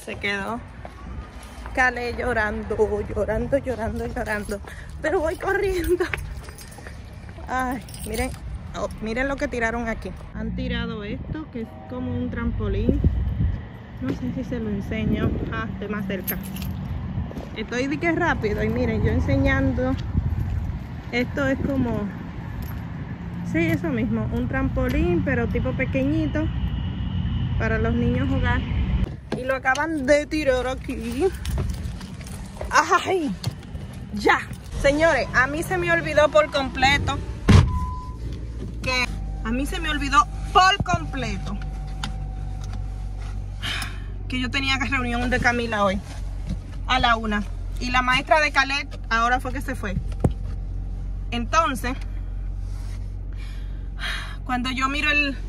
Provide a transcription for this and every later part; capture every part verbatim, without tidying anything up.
Se quedó Calé llorando, llorando, llorando, llorando. Pero voy corriendo. Ay, miren, oh, miren lo que tiraron aquí. Han tirado esto, que es como un trampolín. No sé si se lo enseño. Ah, estoy más cerca. Estoy de que rápido. Y miren, yo enseñando. Esto es como... sí, eso mismo. Un trampolín, pero tipo pequeñito. Para los niños jugar. Y lo acaban de tirar aquí. ¡Ay! ¡Ya! Señores, a mí se me olvidó por completo. Que a mí se me olvidó por completo. Que yo tenía reunión de Camila hoy. A la una. Y la maestra de Calé ahora fue que se fue. Entonces, cuando yo miro el...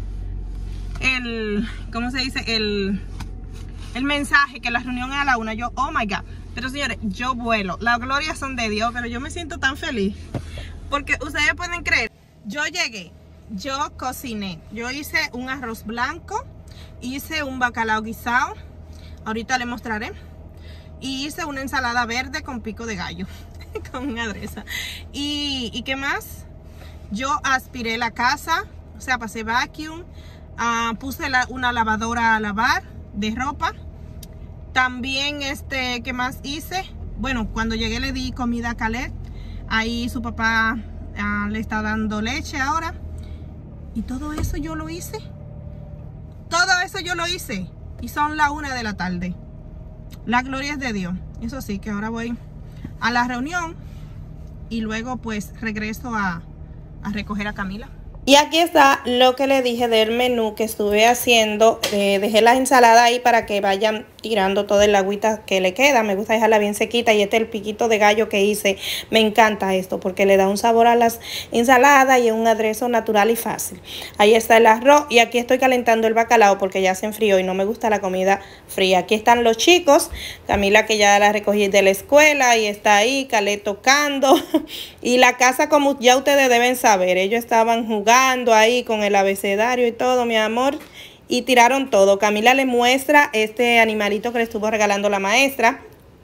el ¿cómo se dice? El... el mensaje que la reunión es a la una, yo, oh my God. Pero señores, yo vuelo. Las glorias son de Dios, pero yo me siento tan feliz. Porque ustedes pueden creer, yo llegué, yo cociné. Yo hice un arroz blanco, hice un bacalao guisado. Ahorita les mostraré. Y hice una ensalada verde con pico de gallo. Con una aderezo. Y, ¿y qué más? Yo aspiré la casa, o sea, pasé vacuum. Uh, puse la, una lavadora a lavar de ropa. También, este, ¿qué más hice? Bueno, cuando llegué le di comida a Calé. Ahí su papá uh, le está dando leche ahora. Y todo eso yo lo hice. Todo eso yo lo hice. Y son las una de la tarde. La gloria es de Dios. Eso sí, que ahora voy a la reunión. Y luego pues regreso a, a recoger a Camila. Y aquí está lo que le dije del menú que estuve haciendo. Eh, dejé las ensaladas ahí para que vayan tirando toda el agüita que le queda. Me gusta dejarla bien sequita. Y este es el piquito de gallo que hice. Me encanta esto porque le da un sabor a las ensaladas y es un aderezo natural y fácil. Ahí está el arroz y aquí estoy calentando el bacalao porque ya se enfrió y no me gusta la comida fría. Aquí están los chicos. Camila, que ya la recogí de la escuela y está ahí, Calé tocando. Y la casa, como ya ustedes deben saber, ellos estaban jugando ahí con el abecedario y todo, mi amor, y tiraron todo. Camila le muestra este animalito que le estuvo regalando la maestra,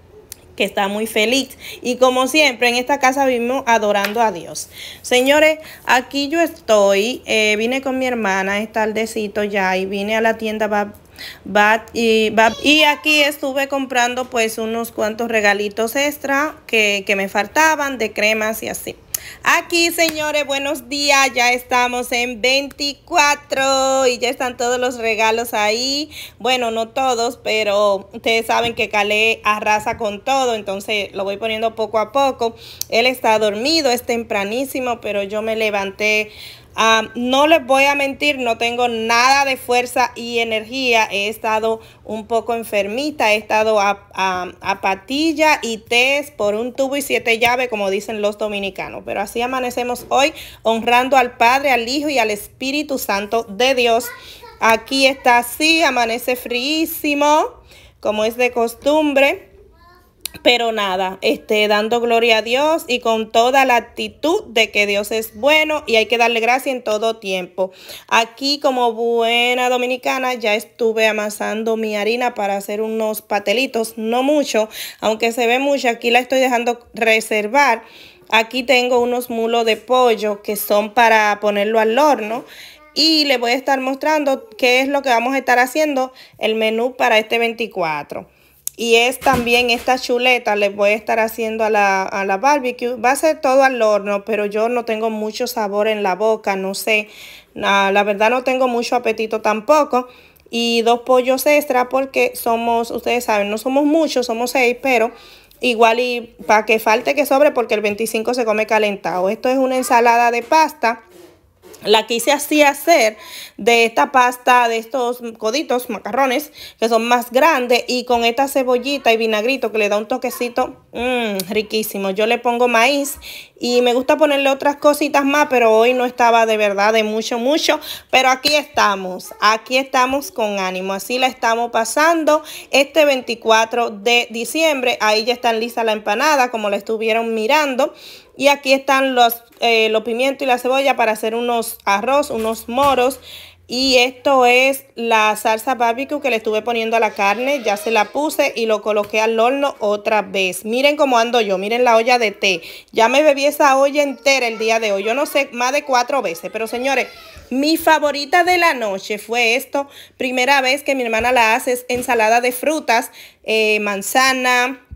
que está muy feliz. Y como siempre, en esta casa vivimos adorando a Dios. Señores, aquí yo estoy, eh, vine con mi hermana, es tardecito ya, y vine a la tienda Bab, Bab, y, Bab, y aquí estuve comprando pues unos cuantos regalitos extra que, que me faltaban, de cremas y así. Aquí, señores, buenos días, ya estamos en veinticuatro y ya están todos los regalos ahí. Bueno, no todos, pero ustedes saben que Calé arrasa con todo, entonces lo voy poniendo poco a poco. Él está dormido, es tempranísimo, pero yo me levanté. Um, no les voy a mentir, no tengo nada de fuerza y energía. He estado un poco enfermita, he estado a, a, a patilla y test por un tubo y siete llaves, como dicen los dominicanos. Pero así amanecemos hoy, honrando al Padre, al Hijo y al Espíritu Santo de Dios. Aquí está así, amanece fríísimo, como es de costumbre. Pero nada, este, dando gloria a Dios y con toda la actitud de que Dios es bueno y hay que darle gracia en todo tiempo. Aquí, como buena dominicana, ya estuve amasando mi harina para hacer unos patelitos, no mucho, aunque se ve mucho, aquí la estoy dejando reservar. Aquí tengo unos mulos de pollo que son para ponerlo al horno. Y les voy a estar mostrando qué es lo que vamos a estar haciendo, el menú para este veinticuatro. Y es también esta chuleta, les voy a estar haciendo a la, a la barbecue. Va a ser todo al horno, pero yo no tengo mucho sabor en la boca, no sé. La, la verdad no tengo mucho apetito tampoco. Y dos pollos extra porque somos, ustedes saben, no somos muchos, somos seis, pero igual y para que falte que sobre porque el veinticinco se come calentado. Esto es una ensalada de pasta. La quise así hacer de esta pasta, de estos coditos, macarrones, que son más grandes. Y con esta cebollita y vinagrito que le da un toquecito mmm, riquísimo. Yo le pongo maíz y me gusta ponerle otras cositas más, pero hoy no estaba de verdad de mucho, mucho. Pero aquí estamos, aquí estamos con ánimo. Así la estamos pasando este veinticuatro de diciembre. Ahí ya están listas la empanada, como la estuvieron mirando. Y aquí están los, eh, los pimientos y la cebolla para hacer unos arroz, unos moros. Y esto es la salsa barbecue que le estuve poniendo a la carne. Ya se la puse y lo coloqué al horno otra vez. Miren cómo ando yo. Miren la olla de té. Ya me bebí esa olla entera el día de hoy. Yo no sé, más de cuatro veces. Pero señores, mi favorita de la noche fue esto. Primera vez que mi hermana la hace es ensalada de frutas, eh, manzana,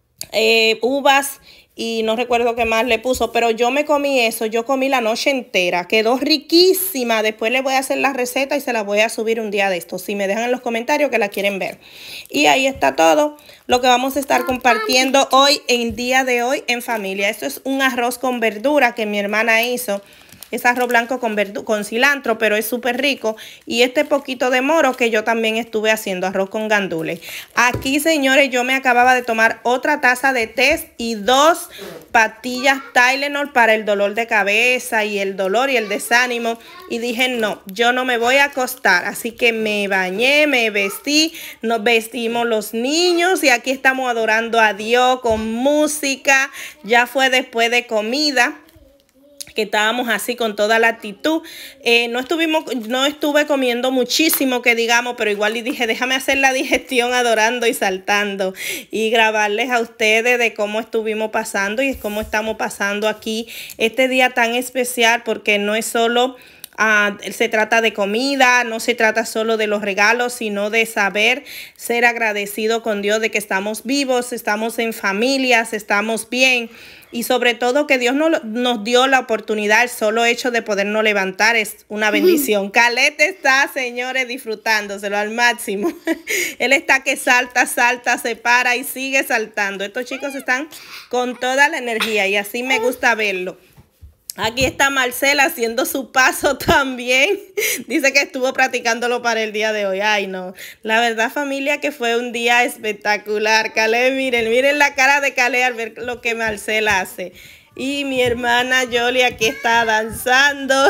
eh, uvas y no recuerdo qué más le puso, pero yo me comí eso, yo comí la noche entera, quedó riquísima. Después les voy a hacer la receta y se la voy a subir un día de estos, si me dejan en los comentarios que la quieren ver. Y ahí está todo lo que vamos a estar compartiendo hoy, en día de hoy, en familia. Esto es un arroz con verdura que mi hermana hizo. Es arroz blanco con, con cilantro, pero es súper rico. Y este poquito de moro que yo también estuve haciendo, arroz con gandules. Aquí, señores, yo me acababa de tomar otra taza de té y dos pastillas Tylenol para el dolor de cabeza y el dolor y el desánimo. Y dije, no, yo no me voy a acostar. Así que me bañé, me vestí, nos vestimos los niños y aquí estamos adorando a Dios con música. Ya fue después de comida, que estábamos así con toda la actitud. Eh, no estuvimos, no estuve comiendo muchísimo, que digamos, pero igual y dije, déjame hacer la digestión adorando y saltando y grabarles a ustedes de cómo estuvimos pasando y cómo estamos pasando aquí este día tan especial, porque no es solo Uh, se trata de comida, no se trata solo de los regalos, sino de saber ser agradecido con Dios de que estamos vivos, estamos en familias, estamos bien. Y sobre todo que Dios no, nos dio la oportunidad, el solo hecho de podernos levantar es una bendición. Caleb está, señores, disfrutándoselo al máximo. Él está que salta, salta, se para y sigue saltando. Estos chicos están con toda la energía y así me gusta verlo. Aquí está Marcela haciendo su paso también. Dice que estuvo practicándolo para el día de hoy. Ay, no. La verdad, familia, que fue un día espectacular. Caleb, miren, miren la cara de Caleb al ver lo que Marcela hace. Y mi hermana Yoli aquí está danzando.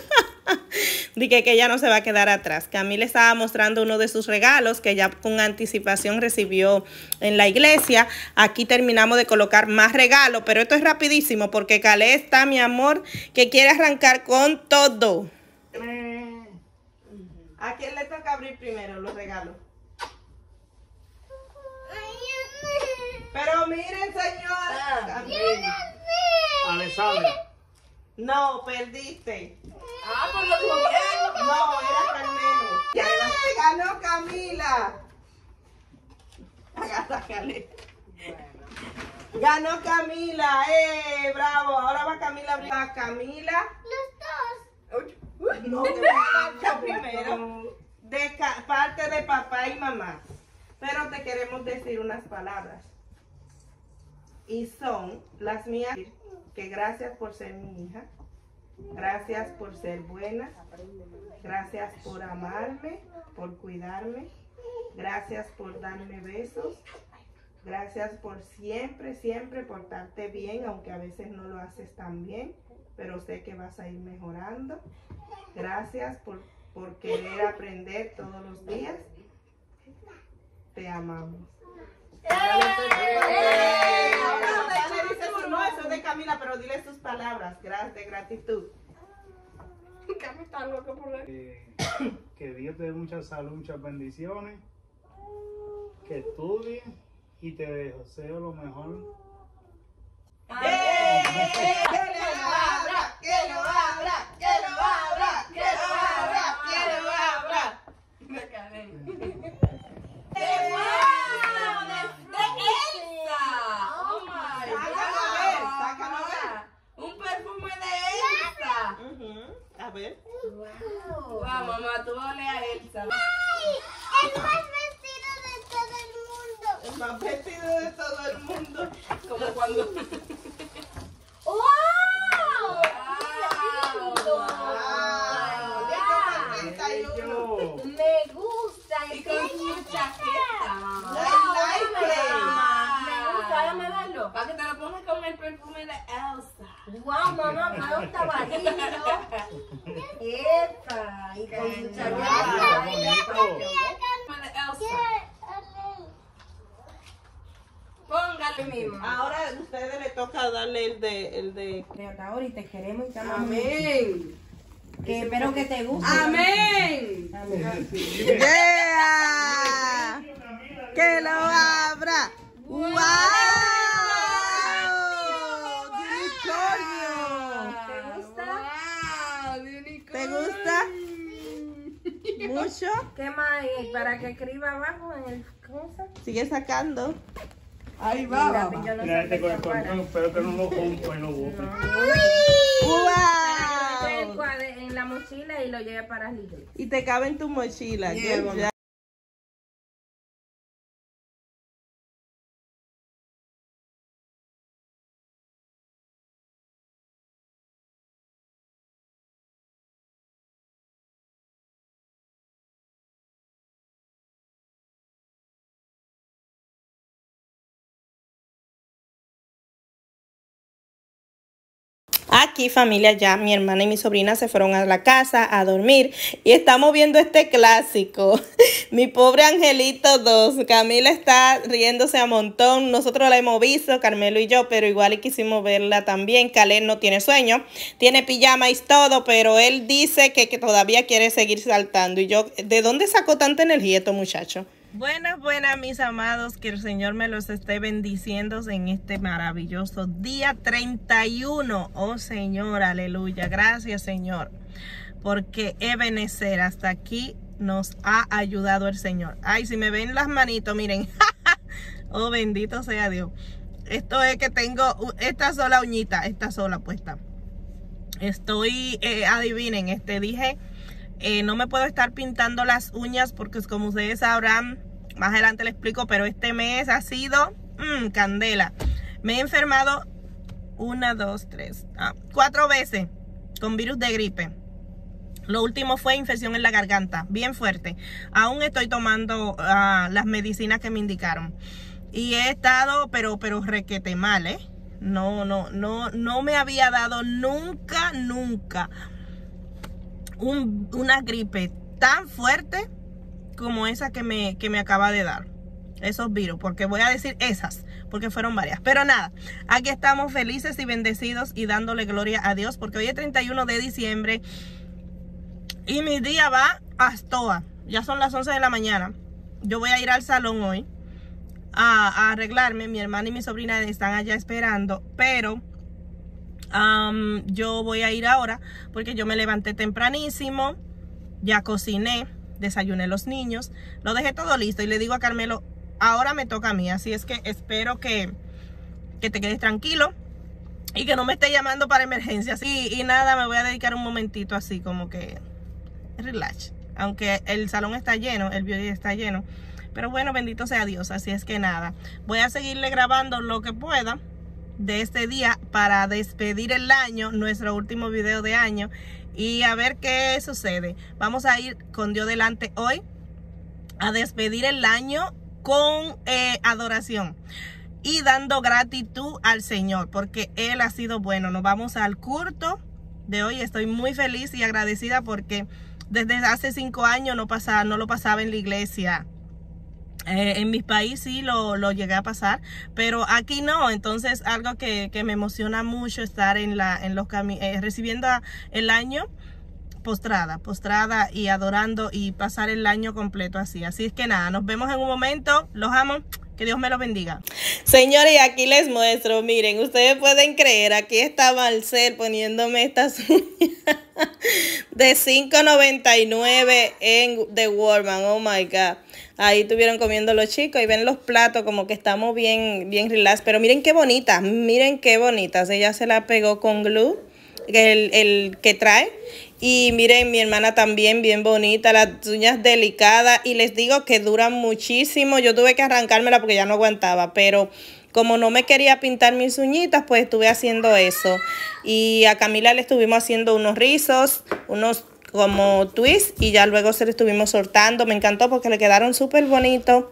Dije que ella no se va a quedar atrás. Camila estaba mostrando uno de sus regalos que ya con anticipación recibió en la iglesia. Aquí terminamos de colocar más regalos, pero esto es rapidísimo porque Caleb está, mi amor, que quiere arrancar con todo. ¿A quién le toca abrir primero los regalos? Pero miren, señora. Alexander. No, perdiste. Ah, por lo dijo bien. No, era Carmelo. Ya ganó Camila. Agarra, Caleb. Ganó Camila. ¡Eh! ¡Bravo! Ahora va Camila a abrir. A Camila. Los dos. Uy, no, te voy a dar primero. De parte de papá y mamá. Pero te queremos decir unas palabras. Y son las mías. Que gracias por ser mi hija. Gracias por ser buena. Gracias por amarme, por cuidarme. Gracias por darme besos. Gracias por siempre, siempre portarte bien, aunque a veces no lo haces tan bien, pero sé que vas a ir mejorando. Gracias por, por querer aprender todos los días. Te amamos. No, eso es de Camila, pero dile sus palabras. Gracias, de gratitud. Camila está loca por él. Eh, que Dios te dé mucha salud, muchas bendiciones. Que estudies y te deseo lo mejor. ¡Eh! ¡Que lo abra! ¡Que lo abra! ¡Que lo abra! ¡Que lo abra! ¡Que lo abra! Me cagué. ¡Qué ¡Wow! ¡De Elsa! ¡Oh my Sácalo a ver, sácalo a God! ¡Un perfume de Elsa! ver. A ver. ¡Wow! ¡Wow, mamá! Tú olé a Elsa. ¡Ay! El más vestido de todo el mundo. El más vestido de todo el mundo. Como cuando... ¡Wow! ¡Wow! Bello. Me gusta. Y con su chaqueta. Ay, Me gusta, déjame verlo. Para que te lo pongas con el perfume de Elsa. Wow, mamá, me gusta varillo. Epa, y con su Qué chaqueta. bonito. Perfume de Elsa. Póngale mismo. Ahora a ustedes les toca darle el de... El de... Ahora y te queremos y te amamos. Amén. Que espero que te guste. Amén. Yeah. Que lo abra. ¡Wow! ¡Unicornio! ¿Te gusta? ¿Mucho? ¿Qué más hay? Para que escriba abajo en el cosa. Sigue sacando. Ahí va, Mira, va. yo no Mira sé este qué con el para. control, espero que no lo rompa y lo bote. En, el ¡Wow! cuadre- en la mochila y lo lleve para la iglesia. Y te cabe en tu mochila. Yeah, que mamá. ya- Aquí, familia, ya mi hermana y mi sobrina se fueron a la casa a dormir y estamos viendo este clásico. Mi pobre Angelito dos. Camila está riéndose a montón. Nosotros la hemos visto, Carmelo y yo, pero igual y quisimos verla también. Caleb no tiene sueño, tiene pijama y todo, pero él dice que, que todavía quiere seguir saltando. Y yo, ¿de dónde sacó tanta energía este muchacho? Buenas, buenas, mis amados, que el Señor me los esté bendiciendo en este maravilloso día treinta y uno. Oh Señor, aleluya, gracias Señor, porque Ebenezer, hasta aquí nos ha ayudado el Señor. Ay, si me ven las manitos, miren, oh bendito sea Dios. Esto es que tengo esta sola uñita, esta sola puesta. Estoy, eh, adivinen, este dije... Eh, no me puedo estar pintando las uñas porque es como ustedes sabrán, más adelante les explico, pero este mes ha sido mmm, candela. Me he enfermado una, dos, tres, ah, cuatro veces con virus de gripe. Lo último fue infección en la garganta, bien fuerte. Aún estoy tomando uh, las medicinas que me indicaron. Y he estado, pero, pero requete mal, ¿eh? No, no, no, no me había dado nunca, nunca Un, una gripe tan fuerte como esa que me, que me acaba de dar. Esos virus, porque voy a decir esas, porque fueron varias. Pero nada, aquí estamos felices y bendecidos y dándole gloria a Dios, porque hoy es treinta y uno de diciembre y mi día va hasta, ya son las once de la mañana. Yo voy a ir al salón hoy a, a arreglarme. Mi hermana y mi sobrina están allá esperando, pero... Um, yo voy a ir ahora porque yo me levanté tempranísimo, ya cociné, desayuné los niños, lo dejé todo listo y le digo a Carmelo, ahora me toca a mí, así es que espero que, que te quedes tranquilo y que no me esté llamando para emergencias. Y, y nada, me voy a dedicar un momentito así como que relax, aunque el salón está lleno, el beauty está lleno, pero bueno, bendito sea Dios. Así es que nada, voy a seguirle grabando lo que pueda de este día para despedir el año, nuestro último video de año, y a ver qué sucede. Vamos a ir con Dios delante hoy a despedir el año con eh, adoración y dando gratitud al Señor, porque Él ha sido bueno. Nos vamos al culto de hoy. Estoy muy feliz y agradecida porque desde hace cinco años no, pasaba, no lo pasaba en la iglesia. Eh, en mi país sí lo, lo llegué a pasar, pero aquí no. Entonces algo que, que me emociona mucho estar en la en los eh, recibiendo el año postrada, postrada y adorando y pasar el año completo así. Así es que nada, nos vemos en un momento. Los amo. Que Dios me los bendiga. Señores, aquí les muestro, miren, ustedes pueden creer, aquí está Marcel poniéndome estas uñas de cinco noventa y nueve en The Walmart. Oh my God. Ahí estuvieron comiendo los chicos y ven los platos como que estamos bien, bien relax. Pero miren qué bonitas, miren qué bonitas. Ella se la pegó con glue, el, el que trae. Y miren, mi hermana también bien bonita, las uñas delicadas. Y les digo que duran muchísimo. Yo tuve que arrancármela porque ya no aguantaba. Pero como no me quería pintar mis uñitas, pues estuve haciendo eso. Y a Camila le estuvimos haciendo unos rizos, unos como twist. Y ya luego se le estuvimos soltando. Me encantó porque le quedaron súper bonitos.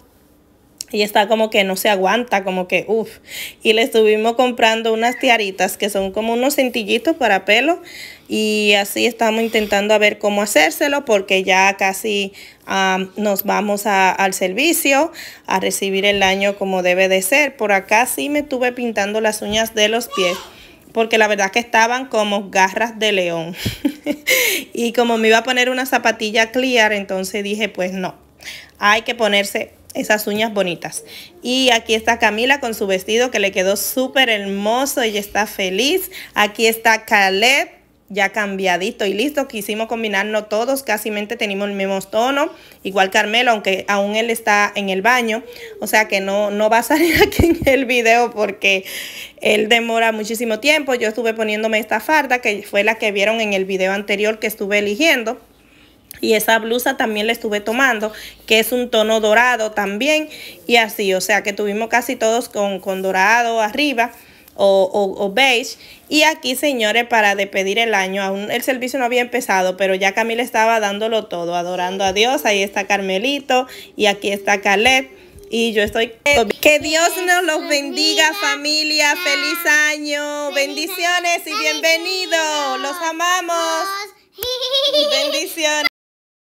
Y está como que no se aguanta, como que uff. Y le estuvimos comprando unas tiaritas que son como unos cintillitos para pelo. Y así estamos intentando a ver cómo hacérselo porque ya casi um, nos vamos a, al servicio a recibir el año como debe de ser. Por acá sí me estuve pintando las uñas de los pies. porque la verdad que estaban como garras de león. Y como me iba a poner una zapatilla clear, entonces dije, pues no, hay que ponerse esas uñas bonitas. Y aquí está Camila con su vestido que le quedó súper hermoso. Ella está feliz. Aquí está Caleb, ya cambiadito y listo. Quisimos combinarnos todos, casi tenemos el mismo tono. Igual Carmelo, aunque aún él está en el baño. O sea que no, no va a salir aquí en el video porque él demora muchísimo tiempo. Yo estuve poniéndome esta farda, que fue la que vieron en el video anterior que estuve eligiendo. Y esa blusa también la estuve tomando, que es un tono dorado también. Y así, o sea que tuvimos casi todos con, con dorado arriba o, o, o beige. Y aquí, señores, para despedir el año, aún el servicio no había empezado, pero ya Camila estaba dándolo todo, adorando a Dios. Ahí está Carmelito y aquí está Caleb. Y yo estoy... Que Dios nos los bendiga, familia. Feliz año. Bendiciones y bienvenidos. Los amamos. Bendiciones.